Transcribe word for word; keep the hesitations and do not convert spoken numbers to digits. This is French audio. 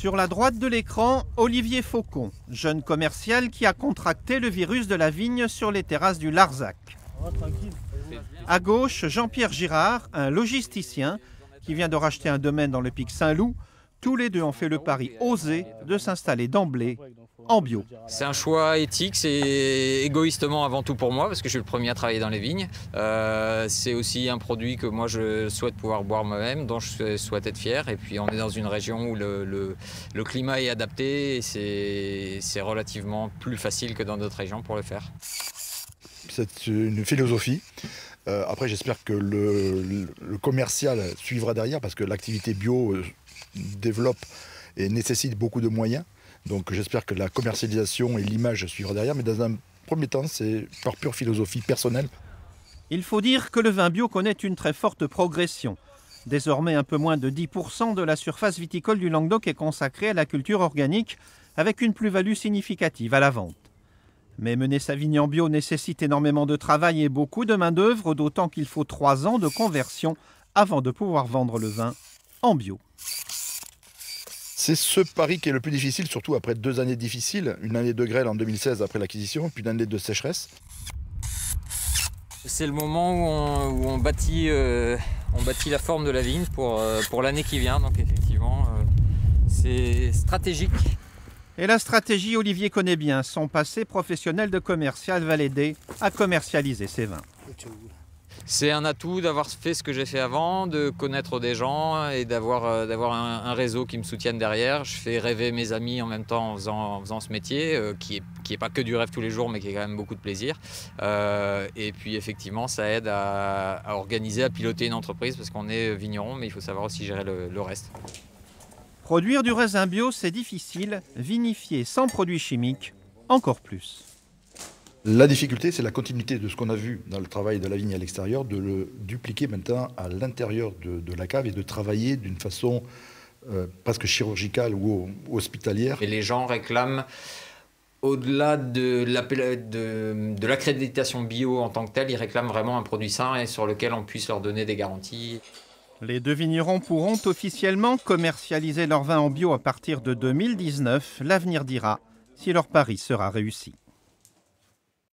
Sur la droite de l'écran, Olivier Faucon, jeune commercial qui a contracté le virus de la vigne sur les terrasses du Larzac. À gauche, Jean-Pierre Girard, un logisticien qui vient de racheter un domaine dans le Pic Saint-Loup. Tous les deux ont fait le pari osé de s'installer d'emblée en bio. C'est un choix éthique, c'est égoïstement avant tout pour moi parce que je suis le premier à travailler dans les vignes. Euh, c'est aussi un produit que moi je souhaite pouvoir boire moi-même, dont je souhaite être fier. Et puis on est dans une région où le, le, le climat est adapté et c'est relativement plus facile que dans d'autres régions pour le faire. C'est une philosophie. Euh, après j'espère que le, le, le commercial suivra derrière parce que l'activité bio euh, développe et nécessite beaucoup de moyens. Donc j'espère que la commercialisation et l'image suivront derrière, mais dans un premier temps, c'est par pure philosophie personnelle. Il faut dire que le vin bio connaît une très forte progression. Désormais, un peu moins de dix pour cent de la surface viticole du Languedoc est consacrée à la culture organique, avec une plus-value significative à la vente. Mais mener sa vigne en bio nécessite énormément de travail et beaucoup de main-d'œuvre, d'autant qu'il faut trois ans de conversion avant de pouvoir vendre le vin en bio. C'est ce pari qui est le plus difficile, surtout après deux années difficiles. Une année de grêle en deux mille seize après l'acquisition, puis une année de sécheresse. C'est le moment où on, où on, bâtit, euh, on bâtit la forme de la vigne pour, euh, pour l'année qui vient. Donc effectivement, euh, c'est stratégique. Et la stratégie, Olivier connaît bien. Son passé professionnel de commercial va l'aider à commercialiser ses vins. C'est un atout d'avoir fait ce que j'ai fait avant, de connaître des gens et d'avoir euh, d'avoir un, un réseau qui me soutienne derrière. Je fais rêver mes amis en même temps en faisant, en faisant ce métier, euh, qui n'est qui est pas que du rêve tous les jours, mais qui est quand même beaucoup de plaisir. Euh, et puis effectivement, ça aide à, à organiser, à piloter une entreprise, parce qu'on est vigneron, mais il faut savoir aussi gérer le, le reste. Produire du raisin bio, c'est difficile. Vinifier sans produits chimiques, encore plus. La difficulté, c'est la continuité de ce qu'on a vu dans le travail de la vigne à l'extérieur, de le dupliquer maintenant à l'intérieur de, de la cave et de travailler d'une façon euh, presque chirurgicale ou, ou hospitalière. Et les gens réclament, au-delà de l'accréditation de, de bio en tant que telle, ils réclament vraiment un produit sain et sur lequel on puisse leur donner des garanties. Les deux vignerons pourront officiellement commercialiser leur vin en bio à partir de deux mille dix-neuf. L'avenir dira si leur pari sera réussi.